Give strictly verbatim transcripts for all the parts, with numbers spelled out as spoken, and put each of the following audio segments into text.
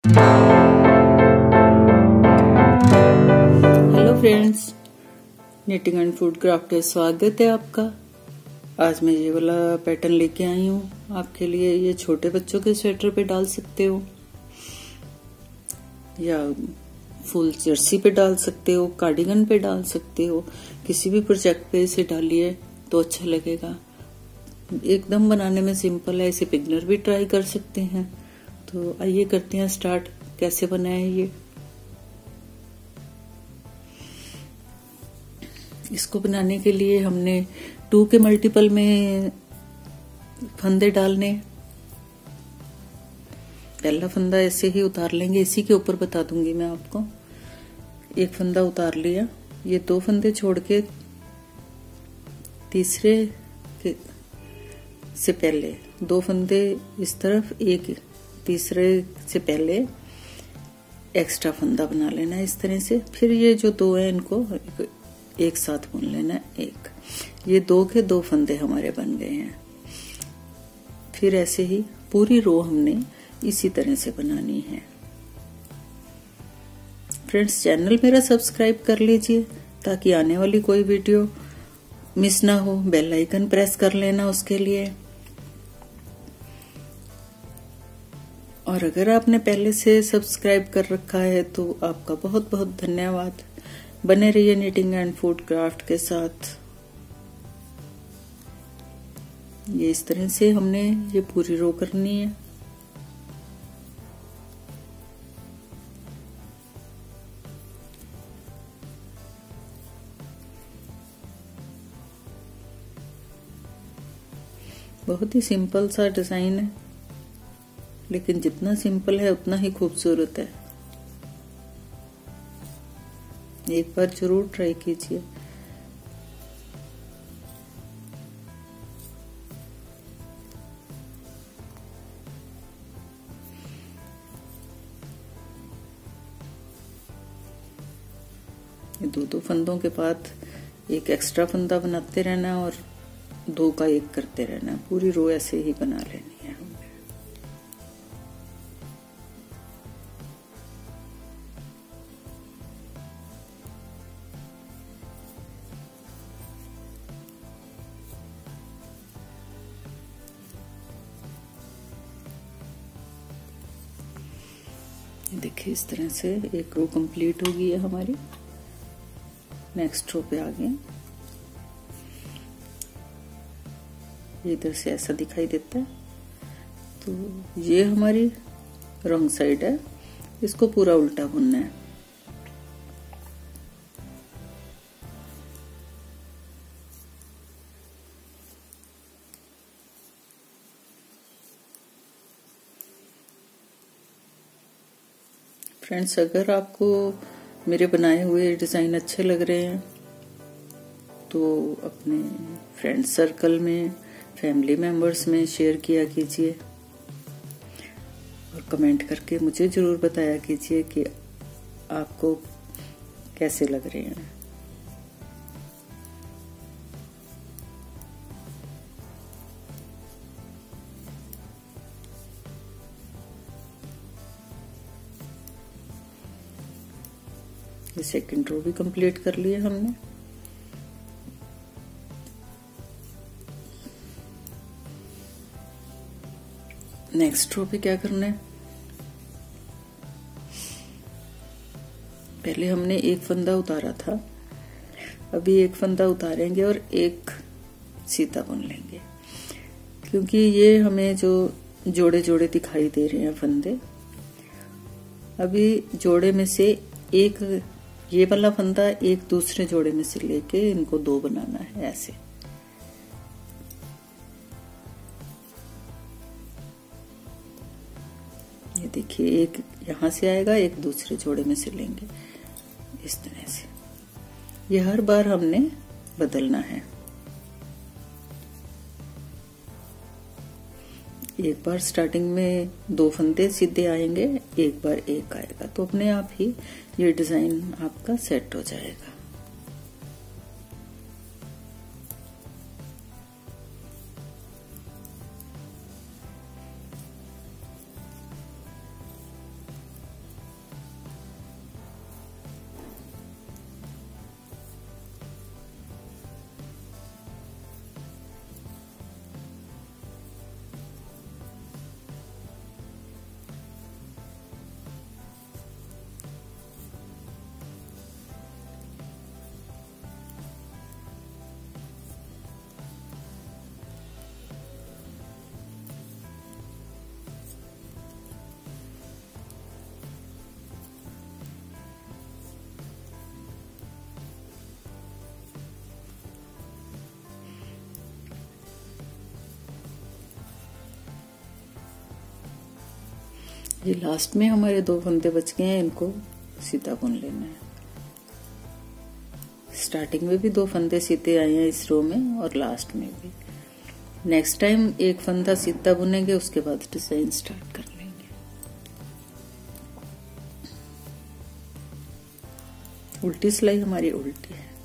Hello friends, knitting and food craft में स्वागत है आपका। आज मैं ये वाला पैटर्न लेके आई हूँ आपके लिए। ये छोटे बच्चों के स्वेटर पे डाल सकते हो या फुल जर्सी पे डाल सकते हो, कार्डिगन पे डाल सकते हो। किसी भी प्रोजेक्ट पे इसे डालिए तो अच्छा लगेगा। एकदम बनाने में सिंपल है, इसे बिगनर भी ट्राई कर सकते हैं। तो आइए करते हैं स्टार्ट, कैसे बनाए ये। इसको बनाने के लिए हमने टू के मल्टीपल में फंदे डालने। पहला फंदा ऐसे ही उतार लेंगे, इसी के ऊपर बता दूंगी मैं आपको। एक फंदा उतार लिया, ये दो फंदे छोड़ के तीसरे के से पहले दो फंदे इस तरफ, एक तीसरे से पहले एक्स्ट्रा फंदा बना लेना इस तरह से। फिर ये जो दो है इनको एक साथ बुन लेना। एक ये दो के दो फंदे हमारे बन गए हैं। फिर ऐसे ही पूरी रो हमने इसी तरह से बनानी है। फ्रेंड्स, चैनल मेरा सब्सक्राइब कर लीजिए ताकि आने वाली कोई वीडियो मिस ना हो। बेल आइकन प्रेस कर लेना उसके लिए। और अगर आपने पहले से सब्सक्राइब कर रखा है तो आपका बहुत बहुत धन्यवाद। बने रहिए निटिंग एंड फूड क्राफ्ट के साथ। ये इस तरह से हमने ये पूरी रो करनी है। बहुत ही सिंपल सा डिजाइन है, लेकिन जितना सिंपल है उतना ही खूबसूरत है। एक बार जरूर ट्राई कीजिए। दो दो फंदों के बाद एक एक्स्ट्रा फंदा बनाते रहना और दो का एक करते रहना। पूरी रो ऐसे ही बना लेनी है हमने। देखिए इस तरह से एक रो कंप्लीट हो गई है हमारी। नेक्स्ट रो पे आ गए। इधर से ऐसा दिखाई देता है, तो ये हमारी रॉन्ग साइड है। इसको पूरा उल्टा बुनना है। फ्रेंड्स, अगर आपको मेरे बनाए हुए डिजाइन अच्छे लग रहे हैं तो अपने फ्रेंड सर्कल में, फैमिली मेंबर्स में शेयर किया कीजिए और कमेंट करके मुझे जरूर बताया कीजिए कि आपको कैसे लग रहे हैं। ये सेकंड रो भी कंप्लीट कर लिया हमने। नेक्स्ट रो पे क्या करना है, पहले हमने एक फंदा उतारा था, अभी एक फंदा उतारेंगे और एक सीधा बुन लेंगे। क्योंकि ये हमें जो जोड़े जोड़े दिखाई दे रहे हैं फंदे, अभी जोड़े में से एक ये वाला फंदा एक दूसरे जोड़े में से लेके इनको दो बनाना है ऐसे। ये देखिए, एक यहां से आएगा, एक दूसरे जोड़े में से लेंगे इस तरह से। ये हर बार हमने बदलना है। एक बार स्टार्टिंग में दो फंदे सीधे आएंगे, एक बार एक आएगा, तो अपने आप ही ये डिजाइन आपका सेट हो जाएगा। ये लास्ट में हमारे दो फंदे बच गए हैं, इनको सीधा बुन लेना है। स्टार्टिंग में भी दो फंदे सीधे आए हैं इस रो में और लास्ट में भी। नेक्स्ट टाइम एक फंदा सीधा बुनेंगे, उसके बाद डिजाइन स्टार्ट कर लेंगे। उल्टी सिलाई हमारी उल्टी है।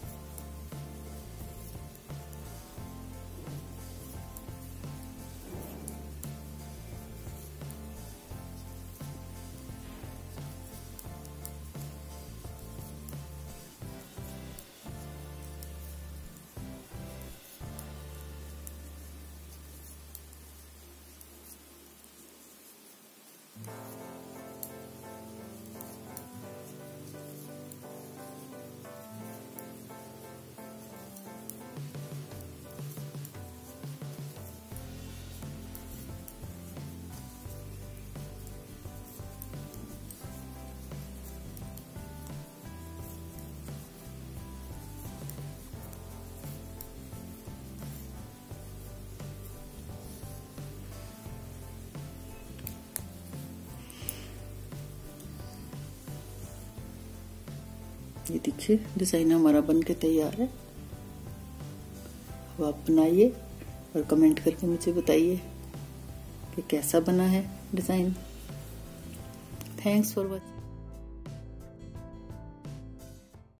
ये देखिए डिजाइन हमारा बन के तैयार है। अब आप बनाइए और कमेंट करके मुझे बताइए कि कैसा बना है डिजाइन। Thanks for watching.